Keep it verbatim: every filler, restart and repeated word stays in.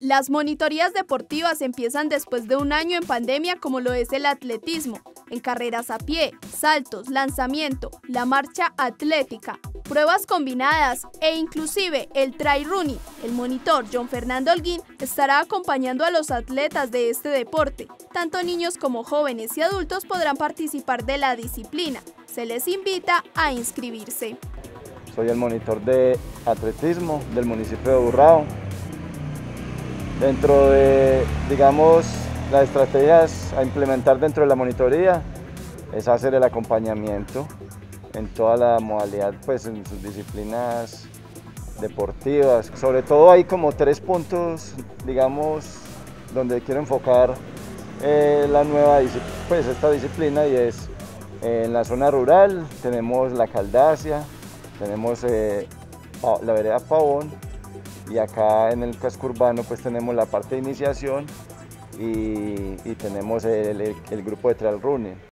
Las monitorías deportivas empiezan después de un año en pandemia, como lo es el atletismo, en carreras a pie, saltos, lanzamiento, la marcha atlética, pruebas combinadas e inclusive el trail running. El monitor John Fernando Holguín estará acompañando a los atletas de este deporte. Tanto niños como jóvenes y adultos podrán participar de la disciplina. Se les invita a inscribirse. Soy el monitor de atletismo del municipio de Burrao. Dentro de, digamos, las estrategias a implementar dentro de la monitoría es hacer el acompañamiento en toda la modalidad, pues en sus disciplinas deportivas. Sobre todo hay como tres puntos, digamos, donde quiero enfocar eh, la nueva, pues esta disciplina, y es eh, en la zona rural tenemos la Caldacia, tenemos eh, la vereda Pavón, y acá en el casco urbano pues tenemos la parte de iniciación y, y tenemos el, el, el grupo de trail running.